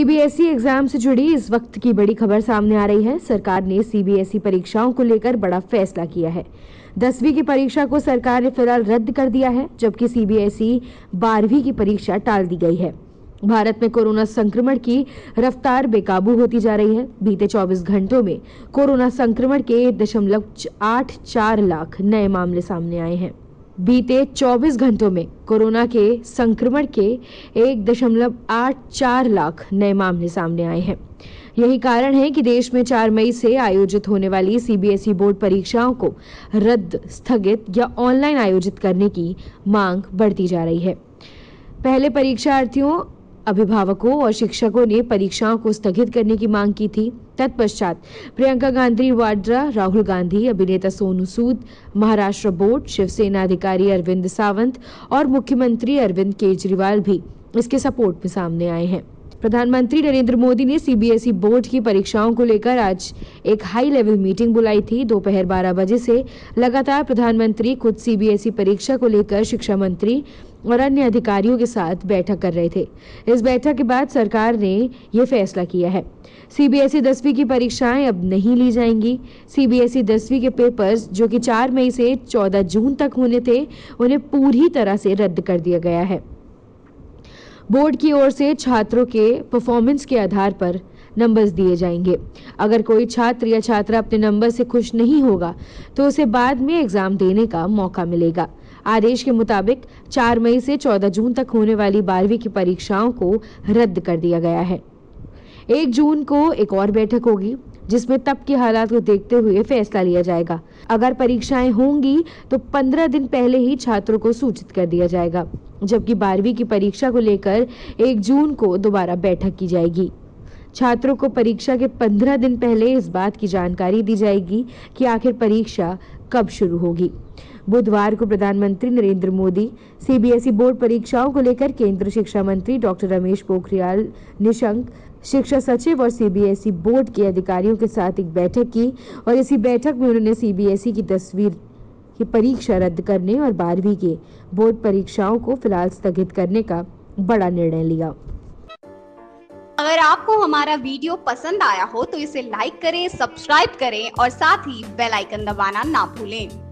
CBSE exam से जुड़ी इस वक्त की बड़ी खबर सामने आ रही है। सरकार ने सीबीएसई परीक्षाओं को लेकर बड़ा फैसला किया है। 10वीं की परीक्षा को सरकार ने फिलहाल रद्द कर दिया है, जबकि सीबीएसई 12वीं की परीक्षा टाल दी गई है। भारत में कोरोना संक्रमण की रफ्तार बेकाबू होती जा रही है। बीते 24 घंटों में कोरोना संक्रमण के 1.84 लाख नए मामले सामने आए हैं। बीते 24 घंटों में कोरोना के संक्रमण के 1.84 लाख नए मामले सामने आए हैं। यही कारण है कि देश में 4 मई से आयोजित होने वाली सीबीएसई बोर्ड परीक्षाओं को रद्द, स्थगित या ऑनलाइन आयोजित करने की मांग बढ़ती जा रही है। पहले परीक्षार्थियों, अभिभावकों और शिक्षकों ने परीक्षाओं को स्थगित करने की मांग की थी। तत्पश्चात प्रियंका गांधी वाड्रा, राहुल गांधी, अभिनेता सोनू सूद, महाराष्ट्र बोर्ड, शिवसेना अधिकारी अरविंद सावंत और मुख्यमंत्री अरविंद केजरीवाल भी इसके सपोर्ट में सामने आए हैं। प्रधानमंत्री नरेंद्र मोदी ने सीबीएसई बोर्ड की परीक्षाओं को लेकर आज एक हाई लेवल मीटिंग बुलाई थी। दोपहर 12 बजे से लगातार प्रधानमंत्री खुद सीबीएसई परीक्षा को लेकर शिक्षा मंत्री और अन्य अधिकारियों के साथ बैठक कर रहे थे। इस बैठक के बाद सरकार ने ये फैसला किया है। सीबीएसई 10वीं की परीक्षाएं अब नहीं ली जाएंगी। सीबीएसई 10वीं के पेपर्स, जो कि 4 मई से 14 जून तक होने थे, उन्हें पूरी तरह से रद्द कर दिया गया है। बोर्ड की ओर से छात्रों के परफॉर्मेंस के आधार पर नंबर्स दिए जाएंगे। अगर कोई छात्र या छात्रा अपने नंबर से खुश नहीं होगा तो उसे बाद में एग्जाम देने का मौका मिलेगा। आदेश के मुताबिक 4 मई से 14 जून तक होने वाली 12वीं की परीक्षाओं को रद्द कर दिया गया है। 1 जून को एक और बैठक होगी, जिसमें तब के हालात को देखते हुए फैसला लिया जाएगा। अगर परीक्षाएं होंगी तो 15 दिन पहले ही छात्रों को सूचित कर दिया जाएगा, जबकि 12वीं की परीक्षा को लेकर 1 जून को दोबारा बैठक की जाएगी। छात्रों को परीक्षा के 15 दिन पहले इस बात की जानकारी दी जाएगी कि आखिर परीक्षा कब शुरू होगी। बुधवार को प्रधानमंत्री नरेंद्र मोदी सीबीएसई बोर्ड परीक्षाओं को लेकर केंद्रीय शिक्षा मंत्री डॉक्टर रमेश पोखरियाल निशंक, शिक्षा सचिव और सीबीएसई बोर्ड के अधिकारियों के साथ एक बैठक की और इसी बैठक में उन्होंने सीबीएसई की 10वीं की परीक्षा रद्द करने और 12वीं के बोर्ड परीक्षाओं को फिलहाल स्थगित करने का बड़ा निर्णय लिया। अगर आपको हमारा वीडियो पसंद आया हो तो इसे लाइक करें, सब्सक्राइब करें और साथ ही बेल आइकन दबाना ना भूलें।